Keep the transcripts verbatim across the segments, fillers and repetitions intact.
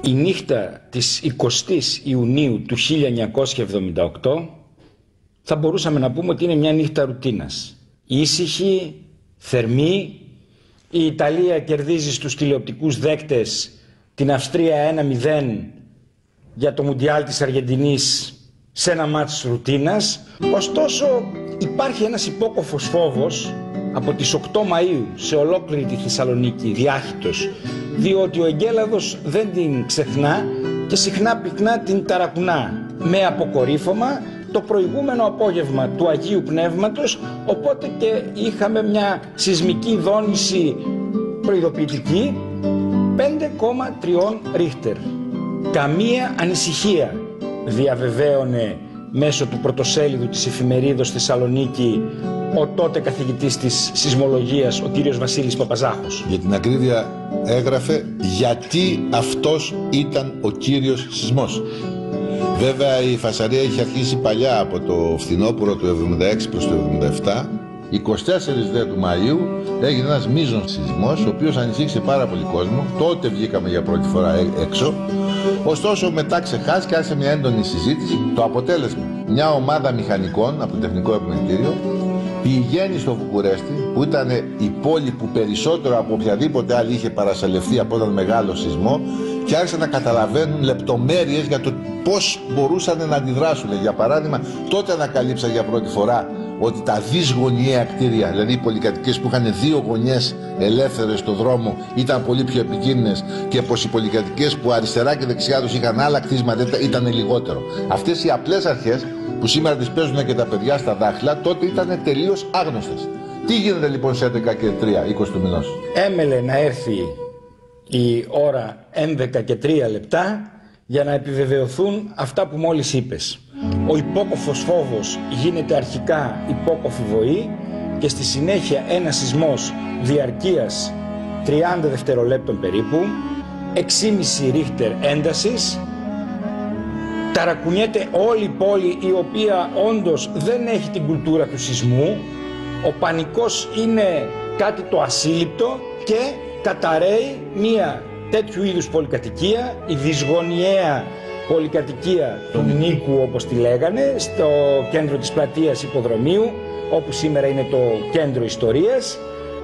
Η νύχτα της εικοστής Ιουνίου του χίλια εννιακόσια εβδομήντα οκτώ θα μπορούσαμε να πούμε ότι είναι μια νύχτα ρουτίνας. Ήσυχη, θερμή, η Ιταλία κερδίζει στους τηλεοπτικούς δέκτες την Αυστρία ένα μηδέν για το Μουντιάλ της Αργεντινής σε ένα μάτς ρουτίνας. Ωστόσο υπάρχει ένας υπόκοφος φόβος από τις οκτώ Μαΐου σε ολόκληρη τη Θεσσαλονίκη διάχυτος, διότι ο εγκέλαδος δεν την ξεχνά και συχνά πυκνά την ταρακουνά με αποκορύφωμα το προηγούμενο απόγευμα του Αγίου Πνεύματος, οπότε και είχαμε μια σεισμική δόνηση προειδοποιητική πέντε κόμμα τρία Ρίχτερ. Καμία ανησυχία, διαβεβαίωνε μέσω του πρωτοσέλιδου της εφημερίδος Θεσσαλονίκη ο τότε καθηγητής της σεισμολογίας, ο κύριος Βασίλης Παπαζάχος. Για την ακρίβεια έγραφε γιατί αυτός ήταν ο κύριος σεισμός. Βέβαια η φασαρία είχε αρχίσει παλιά από το φθινόπωρο του εβδομήντα έξι προς το εβδομήντα επτά. εικοστή τέταρτη δε του Μαΐου έγινε ένας μείζον σεισμός, ο οποίος ανησύχησε πάρα πολύ κόσμο. Τότε βγήκαμε για πρώτη φορά έξω. Ωστόσο μετά ξεχάστηκε, άρχισε μια έντονη συζήτηση. Το αποτέλεσμα, μια ομάδα μηχανικών από το Τεχνικό Επιμελητήριο πηγαίνει στο Βουκουρέστι, που ήταν η πόλη που περισσότερο από οποιαδήποτε άλλη είχε παρασαλευθεί από έναν μεγάλο σεισμό, και άρχισαν να καταλαβαίνουν λεπτομέρειες για το πώς μπορούσαν να αντιδράσουν. Για παράδειγμα, τότε ανακαλύψαν για πρώτη φορά ότι τα δυσγωνιαία κτίρια, δηλαδή οι πολυκατοικίες που είχαν δύο γωνιές ελεύθερες στο δρόμο, ήταν πολύ πιο επικίνδυνες, και πως οι πολυκατοικίες που αριστερά και δεξιά τους είχαν άλλα κτίσματα ήταν λιγότερο. Αυτές οι απλές αρχές που σήμερα τις παίζουν και τα παιδιά στα δάχτυλα, τότε ήταν τελείως άγνωστες. Τι γίνεται λοιπόν σε έντεκα και τρία, είκοσι του μηνός? Έμελε να έρθει η ώρα έντεκα και τρία λεπτά για να επιβεβαιωθούν αυτά που μόλις είπες. Ο υπόκοφος φόβος γίνεται αρχικά υπόκοφη βοή και στη συνέχεια ένας σεισμός διαρκείας τριάντα δευτερολέπτων περίπου, έξι κόμμα πέντε Ρίχτερ έντασης. Ταρακουνιέται όλη η πόλη, η οποία όντως δεν έχει την κουλτούρα του σεισμού. Ο πανικός είναι κάτι το ασύλληπτο και καταραίει μία τέτοιου είδους πολυκατοικία, η δυσγωνιαία πολυκατοικία του Νίκου όπως τη λέγανε, στο κέντρο της πλατείας Υποδρομίου, όπου σήμερα είναι το κέντρο ιστορίας,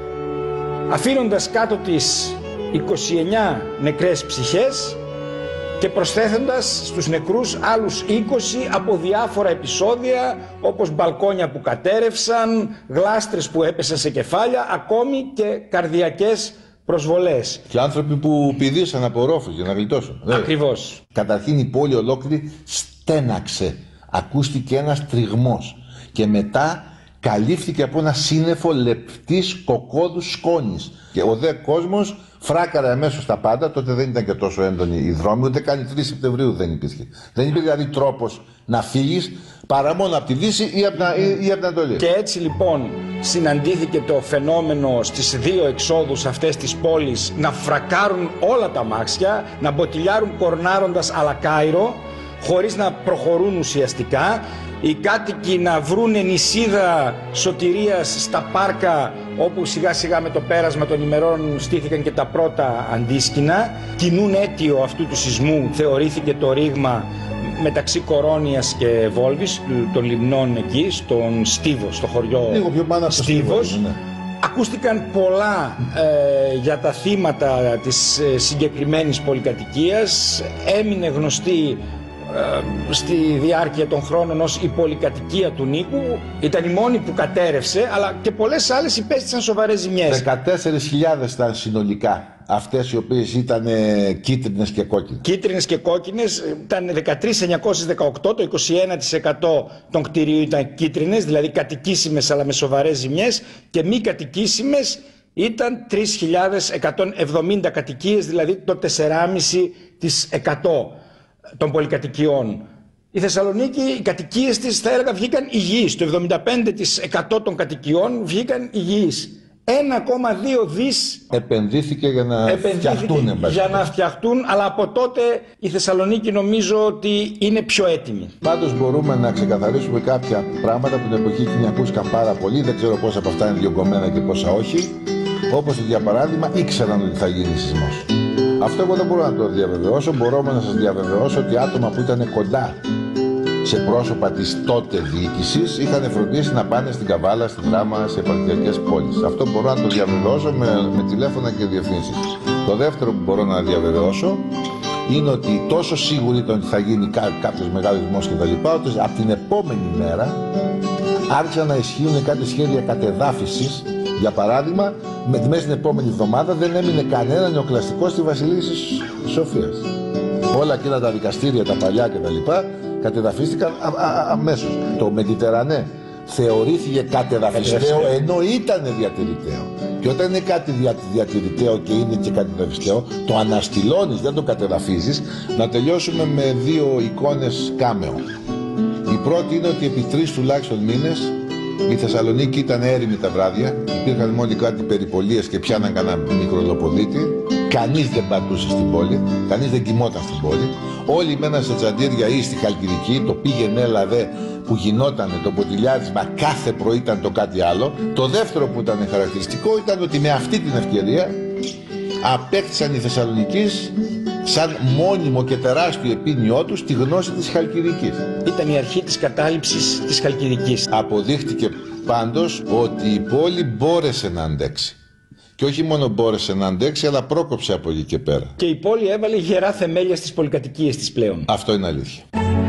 αφήνοντας κάτω της είκοσι εννέα νεκρές ψυχές και προσθέτοντας στους νεκρούς άλλους είκοσι από διάφορα επεισόδια, όπως μπαλκόνια που κατέρευσαν, γλάστρες που έπεσαν σε κεφάλια, ακόμη και καρδιακές προσβολές. Και άνθρωποι που πηδήσαν από ρόφους για να γλιτώσουν. Ακριβώς. Καταρχήν η πόλη ολόκληρη στέναξε. Ακούστηκε ένας τριγμός. Και μετά καλύφθηκε από ένα σύννεφο λεπτής κοκόδου σκόνης. Και ο δε κόσμος φράκαρε αμέσως τα πάντα. Τότε δεν ήταν και τόσο έντονη η δρόμη, ούτε καν τρεις Σεπτεμβρίου δεν υπήρχε. Δεν υπήρχε δηλαδή τρόπος να φύγεις παρά μόνο από τη Δύση ή από την, ή, ή από την Ανατολή. Και έτσι λοιπόν συναντήθηκε το φαινόμενο στις δύο εξόδους αυτές της πόλης να φρακάρουν όλα τα αμάξια, να μποτιλιάρουν κορνάροντας αλλά Κάιρο, χωρίς να προχωρούν ουσιαστικά. Οι κάτοικοι να βρούνε νησίδα σωτηρίας στα πάρκα, όπου σιγά σιγά με το πέρασμα των ημερών στήθηκαν και τα πρώτα αντίσκηνα. Κοινούν αίτιο αυτού του σεισμού θεωρήθηκε το ρήγμα μεταξύ Κορώνιας και Βόλβης, των λιμνών εκεί, στον Στίβο, στο χωριό λίγο πιο πάνω από Στίβος. Ναι. Ακούστηκαν πολλά ε, για τα θύματα της ε, συγκεκριμένης πολυκατοικίας. Έμεινε γνωστή ε, στη διάρκεια των χρόνων ως η πολυκατοικία του Νίκου. Ήταν η μόνη που κατέρευσε, αλλά και πολλές άλλες υπέστησαν σοβαρές ζημιές. δεκατέσσερις χιλιάδες ήταν συνολικά αυτές οι οποίες ήταν ε, κίτρινες και κόκκινες. Κίτρινες και κόκκινες ήταν δεκατρείς χιλιάδες εννιακόσια δεκαοκτώ, το είκοσι ένα τοις εκατό των κτηρίων ήταν κίτρινες, δηλαδή κατοικήσιμες αλλά με σοβαρές ζημιές, και μη κατοικήσιμες ήταν τρεις χιλιάδες εκατόν εβδομήντα κατοικίες, δηλαδή το τέσσερα κόμμα πέντε τοις εκατό των πολυκατοικιών. Η Θεσσαλονίκη, οι κατοικίες της θα έλεγα βγήκαν υγιείς, το εβδομήντα πέντε τοις εκατό των κατοικιών βγήκαν υγιείς. ένα κόμμα δύο δις επενδύθηκε για να επενδύθηκε φτιαχτούν. Για να φτιαχτούν, αλλά από τότε η Θεσσαλονίκη νομίζω ότι είναι πιο έτοιμη. Πάντως μπορούμε να ξεκαθαρίσουμε κάποια πράγματα που την εποχή εκείνη ακούστηκαν πάρα πολύ. Δεν ξέρω πόσα από αυτά είναι διωγγωμένα και πόσα όχι. Όπως για παράδειγμα ήξεραν ότι θα γίνει σεισμός. Αυτό εγώ δεν μπορώ να το διαβεβαιώσω. Μπορώ να σας διαβεβαιώσω ότι άτομα που ήταν κοντά σε πρόσωπα της τότε διοίκησης είχαν φροντίσει να πάνε στην Καβάλα, στην Δράμα, σε επαρχιακές πόλεις. Αυτό μπορώ να το διαβεβαιώσω με, με τηλέφωνα και διευθύνσεις. Το δεύτερο που μπορώ να διαβεβαιώσω είναι ότι τόσο σίγουροι ήταν ότι θα γίνει κά, κάποιος μεγάλος δημός και τα λοιπά, ότι από την επόμενη μέρα άρχισαν να ισχύουν κάτι σχέδια κατεδάφισης. Για παράδειγμα, με, μέσα στην επόμενη εβδομάδα δεν έμεινε κανένα νεοκλαστικό στη Βασιλίση της Σοφίας. Όλα εκείνα τα δικαστήρια, τα παλιά κτλ. Κατεδαφίστηκαν αμέσως. Το Μεντιτερανέ θεωρήθηκε κατεδαφιστέο ενώ ήταν διατηρηταίο. Και όταν είναι κάτι δια, διατηρηταίο και είναι και κατεδαφιστέο, το αναστηλώνεις, δεν το κατεδαφίζεις. Να τελειώσουμε με δύο εικόνες κάμεο. Η πρώτη είναι ότι επί τρεις τουλάχιστον μήνες η Θεσσαλονίκη ήταν έρημη τα βράδια, υπήρχαν μόνο κάτι περιπολίες και πιάναν κανένα μικρολοποδίτη. Κανείς δεν πατούσε στην πόλη, κανείς δεν κοιμόταν στην πόλη. Όλοι μέναν σε τσαντήρια ή στη Χαλκιδική, το πήγαινε έλα δε που γινότανε το ποτηλιάρισμα κάθε πρωί ήταν το κάτι άλλο. Το δεύτερο που ήταν χαρακτηριστικό ήταν ότι με αυτή την ευκαιρία απέκτησαν οι Θεσσαλονικείς σαν μόνιμο και τεράστιο επίνοιό τους τη γνώση της Χαλκιδικής. Ήταν η αρχή της κατάληψης της Χαλκιδικής. Αποδείχτηκε πάντως ότι η πόλη μπόρεσε να αντέξει. Και όχι μόνο μπόρεσε να αντέξει, αλλά πρόκοψε από εκεί και πέρα. Και η πόλη έβαλε γερά θεμέλια στις πολυκατοικίες της πλέον. Αυτό είναι αλήθεια.